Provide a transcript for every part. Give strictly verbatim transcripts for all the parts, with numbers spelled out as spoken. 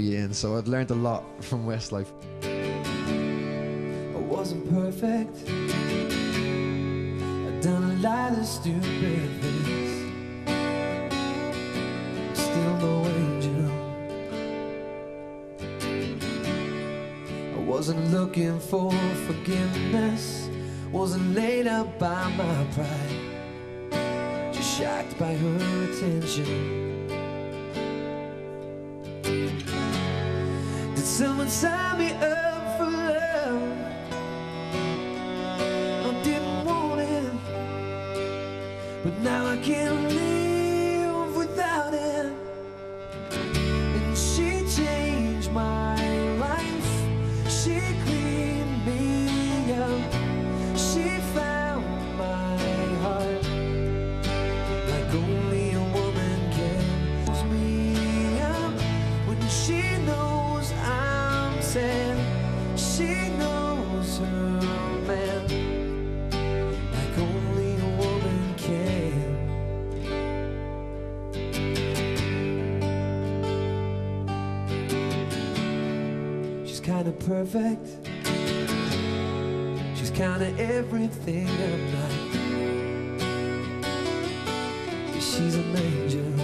in, so I'd learned a lot from Westlife. I wasn't perfect. I'd done a lot of stupid things. Still no angel. I wasn't looking for forgiveness. Wasn't laid up by my pride. Just shocked by her attention. Did someone sign me up for love? I didn't want it, but now I can't live without it. And she changed my life. She cleaned me up. She found my heart like only a woman can. Pulls me up when she knows I'm sad. She knows her man like only a woman can. She's kinda perfect. She's kinda everything I'm not. She's an angel.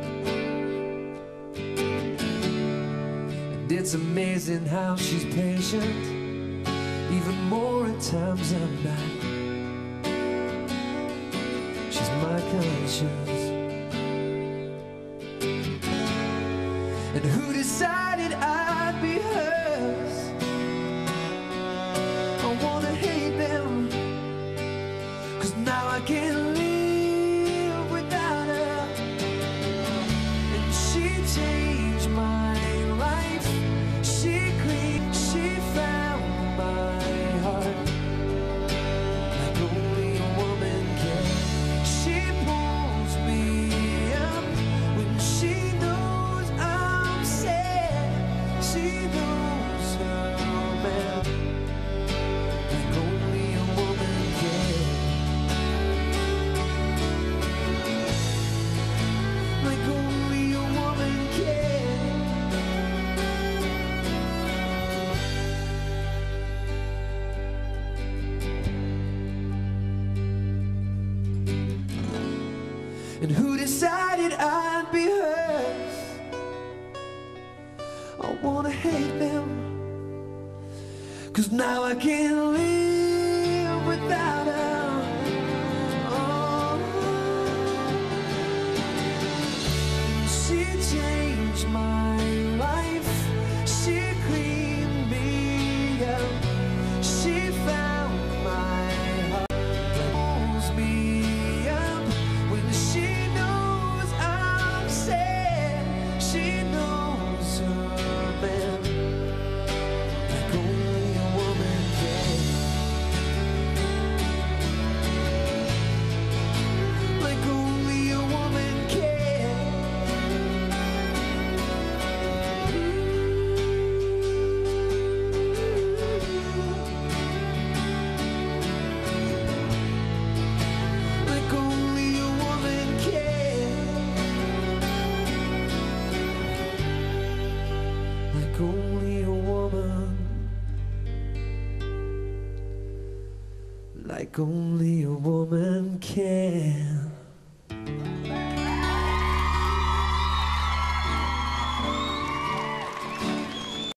And it's amazing how she's patient, even more at times I'm not. She's my conscience. And who decided I'd be hers? I wanna hate them, 'cause now I can't live without her. And she changed my life. She cleaned, she found my heart like only a woman can. She pulls me up when she knows I'm sad. She knows her man like only a woman can. Like only a woman can. And who decided I'd be hers? I wanna hate them, 'cause now I can't live without her. Oh. She changed my life. She cleaned me up. She found my heart. Pulls me up when she knows I'm sad. She knows her man like only a woman can. Like only a woman can. Like only a woman can. Like only a woman. Like only a woman can.